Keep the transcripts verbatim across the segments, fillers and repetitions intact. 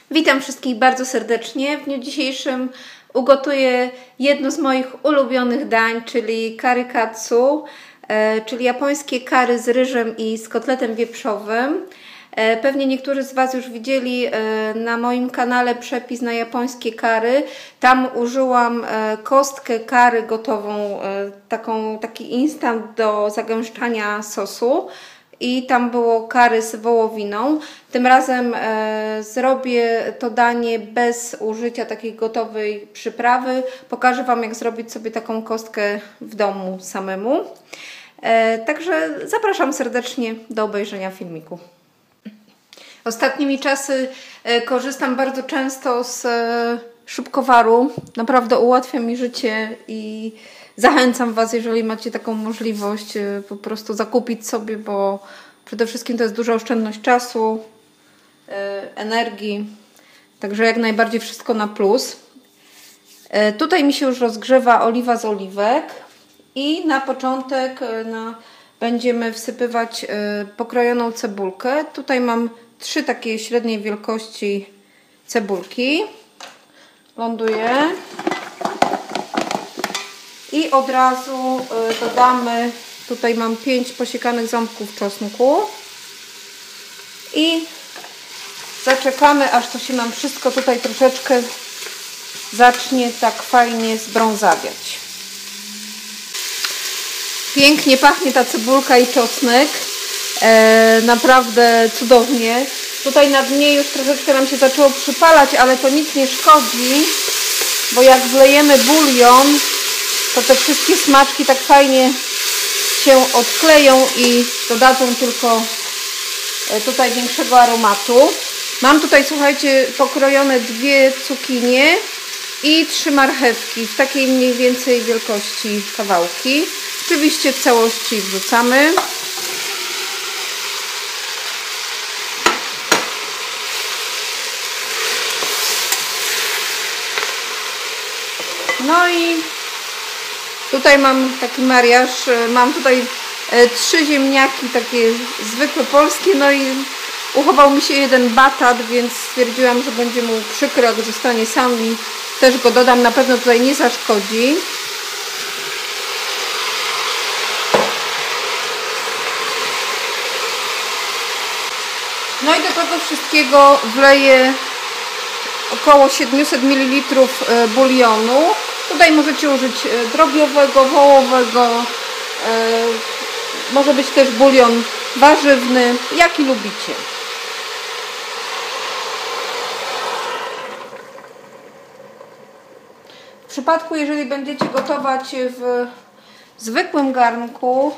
Witam wszystkich bardzo serdecznie. W dniu dzisiejszym ugotuję jedno z moich ulubionych dań, czyli curry katsu, czyli japońskie curry z ryżem i z kotletem wieprzowym. Pewnie niektórzy z Was już widzieli na moim kanale przepis na japońskie curry. Tam użyłam kostkę curry gotową, taką, taki instant do zagęszczania sosu. I tam było curry z wołowiną. Tym razem e, zrobię to danie bez użycia takiej gotowej przyprawy. Pokażę Wam, jak zrobić sobie taką kostkę w domu samemu. E, także zapraszam serdecznie do obejrzenia filmiku. Ostatnimi czasy e, korzystam bardzo często z e, szybkowaru. Naprawdę ułatwia mi życie i zachęcam Was, jeżeli macie taką możliwość, po prostu zakupić sobie, bo przede wszystkim to jest duża oszczędność czasu, energii, także jak najbardziej wszystko na plus. Tutaj mi się już rozgrzewa oliwa z oliwek i na początek no, będziemy wsypywać pokrojoną cebulkę. Tutaj mam trzy takie średniej wielkości cebulki. Ląduje. I od razu dodamy, tutaj mam pięć posiekanych ząbków czosnku i zaczekamy, aż to się nam wszystko tutaj troszeczkę zacznie tak fajnie zbrązawiać. Pięknie pachnie ta cebulka i czosnek, e, naprawdę cudownie. Tutaj na dnie już troszeczkę nam się zaczęło przypalać, ale to nic nie szkodzi, bo jak wlejemy bulion, to te wszystkie smaczki tak fajnie się odkleją i dodadzą tylko tutaj większego aromatu. Mam tutaj, słuchajcie, pokrojone dwie cukinie i trzy marchewki w takiej mniej więcej wielkości kawałki. Oczywiście w całości wrzucamy. No i tutaj mam taki mariaż, mam tutaj e, trzy ziemniaki, takie zwykłe polskie, no i uchował mi się jeden batat, więc stwierdziłam, że będzie mu przykro, jak zostanie sam i też go dodam, na pewno tutaj nie zaszkodzi. No i do tego wszystkiego wleję około siedemset mililitrów bulionu. Tutaj możecie użyć drobiowego, wołowego, e, może być też bulion warzywny, jaki lubicie. W przypadku, jeżeli będziecie gotować w zwykłym garnku,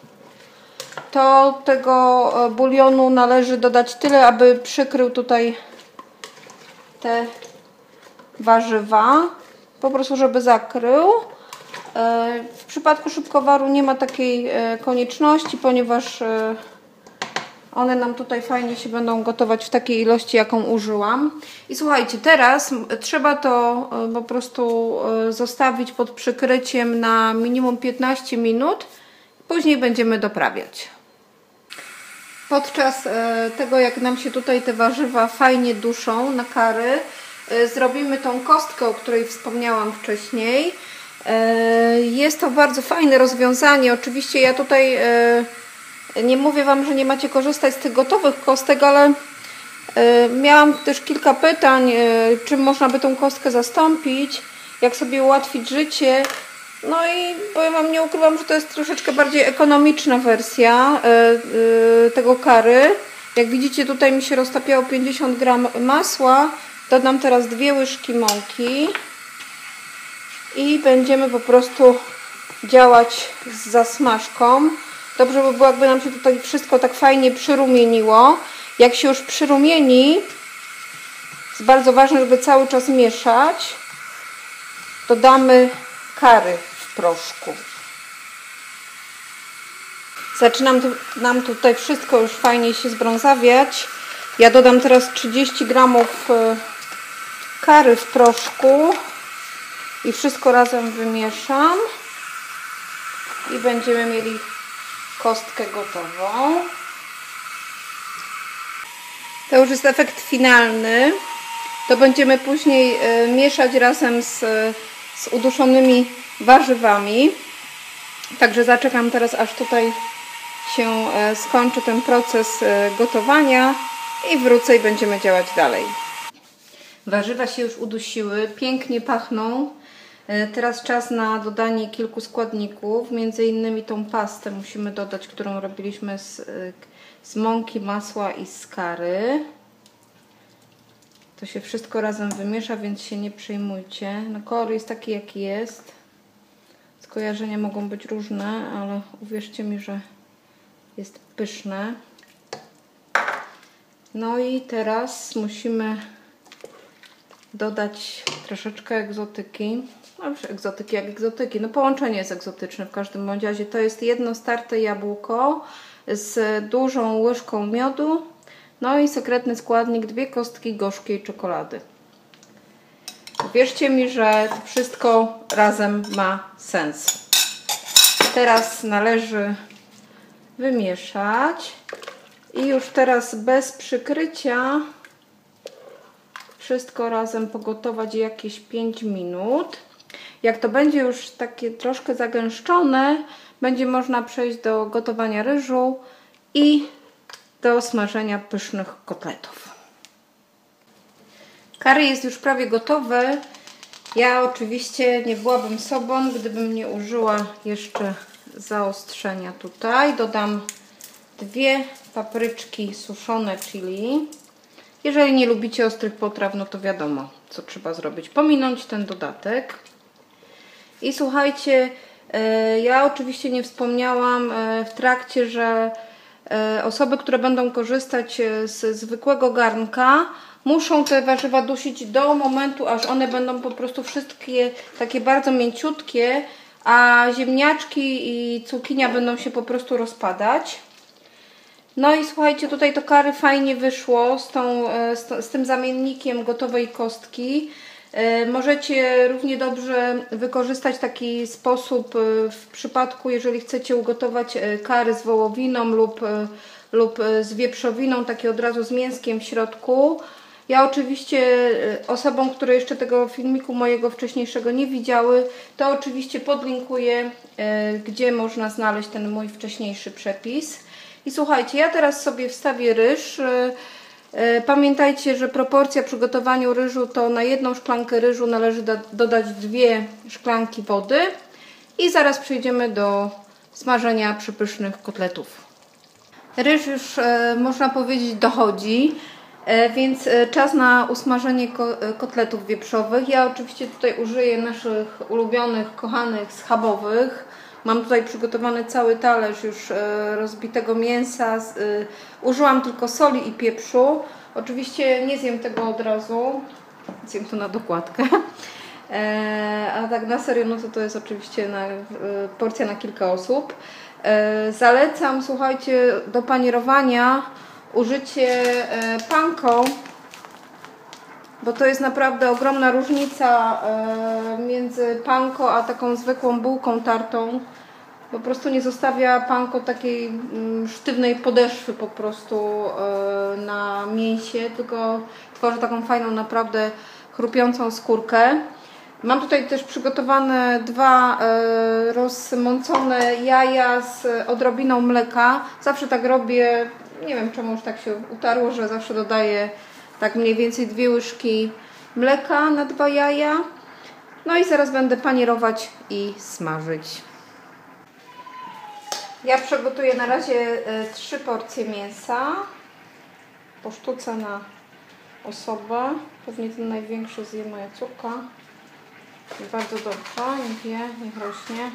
to tego bulionu należy dodać tyle, aby przykrył tutaj te warzywa. Po prostu, żeby zakrył. W przypadku szybkowaru nie ma takiej konieczności, ponieważ one nam tutaj fajnie się będą gotować w takiej ilości, jaką użyłam. I słuchajcie, teraz trzeba to po prostu zostawić pod przykryciem na minimum piętnaście minut. Później będziemy doprawiać. Podczas tego, jak nam się tutaj te warzywa fajnie duszą na curry, zrobimy tą kostkę, o której wspomniałam wcześniej. Jest to bardzo fajne rozwiązanie. Oczywiście ja tutaj nie mówię Wam, że nie macie korzystać z tych gotowych kostek, ale miałam też kilka pytań, czym można by tą kostkę zastąpić, jak sobie ułatwić życie. No i powiem Wam, nie ukrywam, że to jest troszeczkę bardziej ekonomiczna wersja tego curry. Jak widzicie, tutaj mi się roztapiało pięćdziesiąt gram masła. Dodam teraz dwie łyżki mąki i będziemy po prostu działać z zasmażką. Dobrze by było, jakby nam się tutaj wszystko tak fajnie przyrumieniło. Jak się już przyrumieni, jest bardzo ważne, żeby cały czas mieszać. Dodamy curry w proszku. Zaczynam nam tutaj wszystko już fajnie się zbrązawiać. Ja dodam teraz trzydzieści gramów curry w proszku i wszystko razem wymieszam i będziemy mieli kostkę gotową. To już jest efekt finalny. to będziemy później mieszać razem z, z uduszonymi warzywami. Także zaczekam teraz, aż tutaj się skończy ten proces gotowania i wrócę i będziemy działać dalej. Warzywa się już udusiły, pięknie pachną. Teraz czas na dodanie kilku składników, między innymi tą pastę musimy dodać, którą robiliśmy z, z mąki, masła i z kary. To się wszystko razem wymiesza, więc się nie przejmujcie. No, kolor jest taki, jaki jest. Skojarzenia mogą być różne, ale uwierzcie mi, że jest pyszne. No i teraz musimy dodać troszeczkę egzotyki. No już egzotyki jak egzotyki. No połączenie jest egzotyczne w każdym bądź razie. To jest jedno starte jabłko z dużą łyżką miodu. No i sekretny składnik, dwie kostki gorzkiej czekolady. Wierzcie mi, że to wszystko razem ma sens. Teraz należy wymieszać i już teraz bez przykrycia wszystko razem pogotować jakieś pięć minut. Jak to będzie już takie troszkę zagęszczone, będzie można przejść do gotowania ryżu i do smażenia pysznych kotletów. Curry jest już prawie gotowe. Ja oczywiście nie byłabym sobą, gdybym nie użyła jeszcze zaostrzenia tutaj. Dodam dwie papryczki suszone chili. Jeżeli nie lubicie ostrych potraw, no to wiadomo, co trzeba zrobić. Pominąć ten dodatek. I słuchajcie, ja oczywiście nie wspomniałam w trakcie, że osoby, które będą korzystać z zwykłego garnka, muszą te warzywa dusić do momentu, aż one będą po prostu wszystkie takie bardzo mięciutkie, a ziemniaczki i cukinia będą się po prostu rozpadać. No i słuchajcie, tutaj to curry fajnie wyszło z, tą, z, z tym zamiennikiem gotowej kostki. Możecie równie dobrze wykorzystać taki sposób w przypadku, jeżeli chcecie ugotować curry z wołowiną lub, lub z wieprzowiną, takie od razu z mięskiem w środku. Ja oczywiście osobom, które jeszcze tego filmiku mojego wcześniejszego nie widziały, to oczywiście podlinkuję, gdzie można znaleźć ten mój wcześniejszy przepis. I słuchajcie, ja teraz sobie wstawię ryż. Pamiętajcie, że proporcja przy gotowaniu ryżu to na jedną szklankę ryżu należy do, dodać dwie szklanki wody i zaraz przejdziemy do smażenia przepysznych kotletów. Ryż już e, można powiedzieć dochodzi, e, więc czas na usmażenie ko kotletów wieprzowych. Ja oczywiście tutaj użyję naszych ulubionych, kochanych schabowych. Mam tutaj przygotowany cały talerz już e, rozbitego mięsa. Z, e, użyłam tylko soli i pieprzu. Oczywiście nie zjem tego od razu. Zjem to na dokładkę. E, a tak na serio, no to to jest oczywiście na, e, porcja na kilka osób. E, zalecam, słuchajcie, do panierowania użycie e, panko, bo to jest naprawdę ogromna różnica e, między panko a taką zwykłą bułką tartą. Po prostu nie zostawia panko takiej mm, sztywnej podeszwy po prostu e, na mięsie, tylko tworzy taką fajną, naprawdę chrupiącą skórkę. Mam tutaj też przygotowane dwa e, rozmącone jaja z odrobiną mleka. Zawsze tak robię, nie wiem czemu już tak się utarło, że zawsze dodaję tak mniej więcej dwie łyżki mleka na dwa jaja. No i zaraz będę panierować i smażyć. Ja przygotuję na razie trzy porcje mięsa. Po sztuce na osobę. Pewnie ten największy zje moja córka. Bardzo dobrze, niech je, niech rośnie.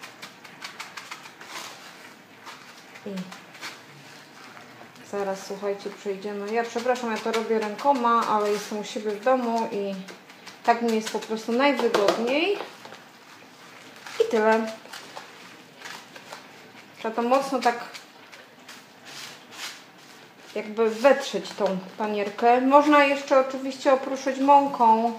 I zaraz, słuchajcie, przejdziemy. Ja przepraszam, ja to robię rękoma, ale jestem u siebie w domu i tak mi jest po prostu najwygodniej. I tyle. Trzeba to mocno tak jakby wetrzeć tą panierkę. Można jeszcze oczywiście opruszyć mąką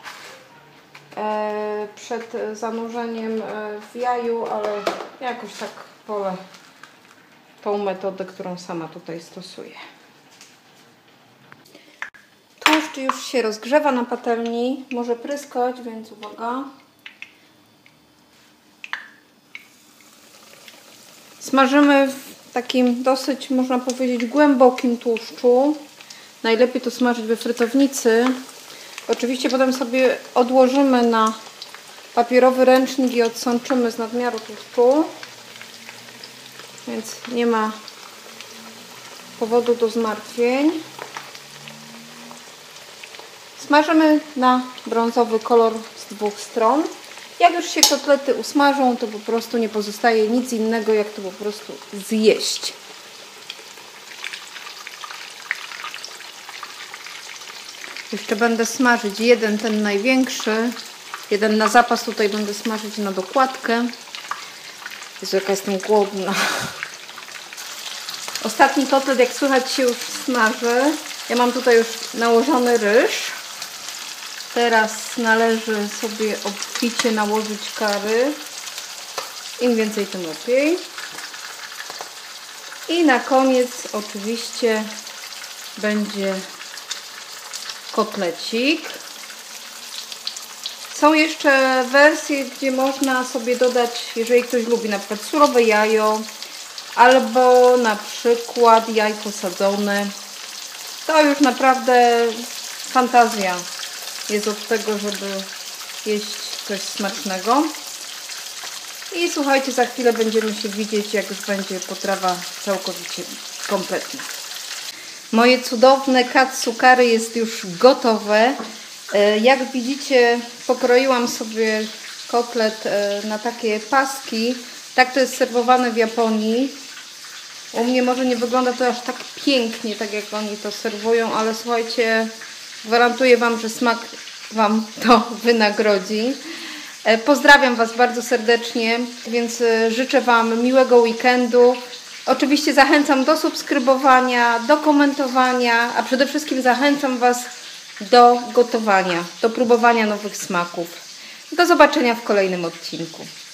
e, przed zanurzeniem w jaju, ale jakoś tak wolę tą metodę, którą sama tutaj stosuję. Tłuszcz już się rozgrzewa na patelni, może pryskać, więc uwaga. Smażymy w takim dosyć, można powiedzieć, głębokim tłuszczu. Najlepiej to smażyć we frytownicy. Oczywiście potem sobie odłożymy na papierowy ręcznik i odsączymy z nadmiaru tłuszczu. Więc nie ma powodu do zmartwień. Smażymy na brązowy kolor z dwóch stron. Jak już się kotlety usmażą, to po prostu nie pozostaje nic innego, jak to po prostu zjeść. Jeszcze będę smażyć jeden, ten największy. Jeden na zapas, tutaj będę smażyć na dokładkę. Jezu, jaka jestem głodna. Ostatni kotlet, jak słychać, się już smaży. Ja mam tutaj już nałożony ryż. Teraz należy sobie obficie nałożyć curry. Im więcej, tym lepiej. I na koniec oczywiście będzie kotlecik. Są jeszcze wersje, gdzie można sobie dodać, jeżeli ktoś lubi, na przykład surowe jajo albo na przykład jajko sadzone. To już naprawdę fantazja jest od tego, żeby jeść coś smacznego. I słuchajcie, za chwilę będziemy się widzieć, jak już będzie potrawa całkowicie kompletna. Moje cudowne katsu curry jest już gotowe. Jak widzicie, pokroiłam sobie kotlet na takie paski. Tak to jest serwowane w Japonii. U mnie może nie wygląda to aż tak pięknie, tak jak oni to serwują, ale słuchajcie, gwarantuję Wam, że smak Wam to wynagrodzi. Pozdrawiam Was bardzo serdecznie, więc życzę Wam miłego weekendu. Oczywiście zachęcam do subskrybowania, do komentowania, a przede wszystkim zachęcam Was do gotowania, do próbowania nowych smaków. Do zobaczenia w kolejnym odcinku.